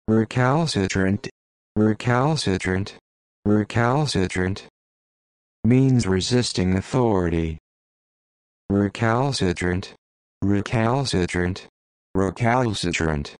Recalcitrant. Recalcitrant. Recalcitrant. Means resisting authority. Recalcitrant. Recalcitrant. Recalcitrant.